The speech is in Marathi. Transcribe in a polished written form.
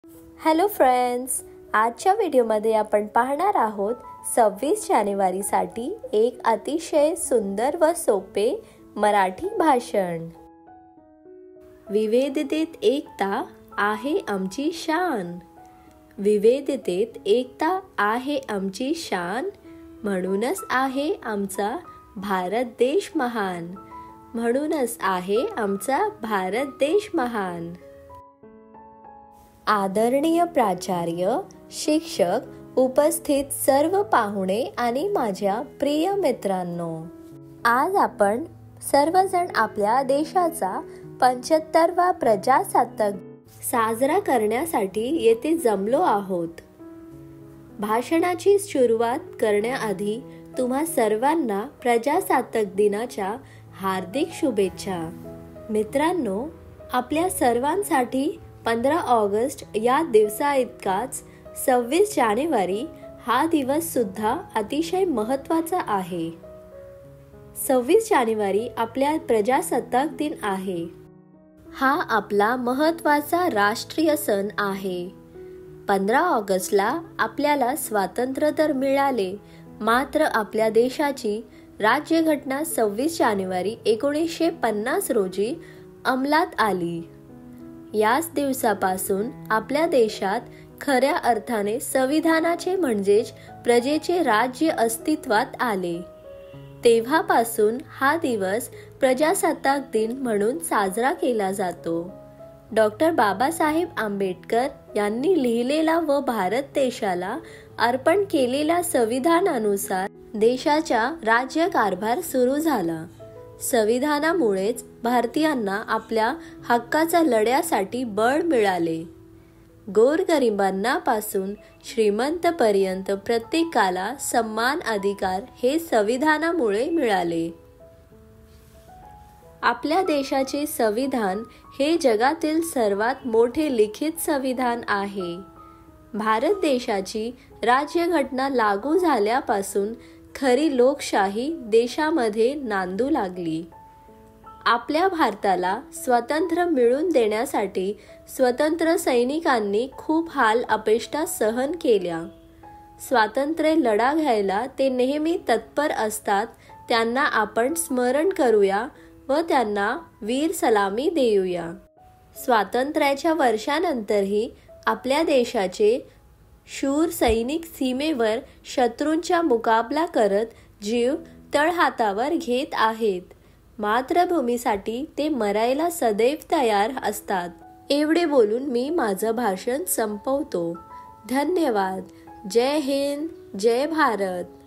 हॅलो फ्रेंड्स, आजच्या व्हिडिओमध्ये आपण पाहणार आहोत 26 जानेवारीसाठी एक अतिशय सुंदर व सोपे मराठी भाषण। विविधतेत एकता आहे आमची शान, विविधतेत एकता आहे आमची शान, म्हणूनच आहे आमचा भारत देश महान, म्हणूनच आहे आमचा भारत देश महान। आदरणीय प्राचार्य, शिक्षक, उपस्थित सर्व पाहुणे आणि माझ्या प्रिय मित्रांनो, आज आपण सर्वजण आपल्या देशाचा 75वा प्रजासत्ताक साजरा करण्यासाठी येथे जमलो आहोत। भाषणाची सुरुवात करण्याआधी तुम्हा सर्वांना प्रजासत्ताक दिनाच्या हार्दिक शुभेच्छा। मित्रांनो, आपल्या सर्वांसाठी 15 ऑगस्ट या दिवसाइतकाच 26 जानेवारी हा दिवस सुद्धा अतिशय महत्त्वाचा आहे। 26 जानेवारी आपल्या प्रजासत्ताक दिन आहे। हा आपला महत्त्वाचा राष्ट्रीय सण आहे। 15 ऑगस्टला आपल्याला स्वातंत्र्य तर मिळाले, मात्र आपल्या देशाची राज्यघटना 26 जानेवारी 1950 रोजी अंमलात आली। याच दिवसापासून आपल्या देशात खऱ्या अर्थाने संविधानाचे म्हणजेच प्रजेचे राज्य अस्तित्वात आले। तेव्हापासून हा दिवस प्रजासत्ताक दिन म्हणून साजरा केला जातो। डॉक्टर बाबासाहेब आंबेडकर यांनी लिहिलेला व भारत देशाला अर्पण केलेल्या संविधानानुसार देशाचा राज्यकारभार सुरू झाला। संविधानामुळेच भारतीयांना आपल्या हक्काच्या लढ्यासाठी बळ मिळाले। गोरगरिबांना पासून श्रीमंतपर्यंत प्रत्येकाला समान अधिकार हे संविधानामुळे मिळाले। आपल्या देशाचे संविधान हे जगातील सर्वात मोठे लिखित संविधान आहे। भारत देशाची राज्यघटना लागू झाल्यापासून खरी लोकशाही देशामध्ये नांदू लागली। आपल्या भारताला स्वातंत्र्य मिळवून देण्यासाठी स्वतंत्र सैनिकांनी खूप हाल अपेष्टा सहन केल्या। स्वातंत्र्य लढा घ्यायला ते नेहमी तत्पर असतात, त्यांना आपण स्मरण करूया व त्यांना वीर सलामी देऊया। स्वातंत्र्याच्या वर्षानंतरही आपल्या देशाचे शूर सैनिक सीमेवर शत्रूंचा मुकाबला करत जीव तळहातावर घेत आहेत। मातृभूमीसाठी ते मरायला सदैव तयार असतात। एवढे बोलून मी माझं भाषण संपवतो। धन्यवाद। जय हिंद, जय भारत।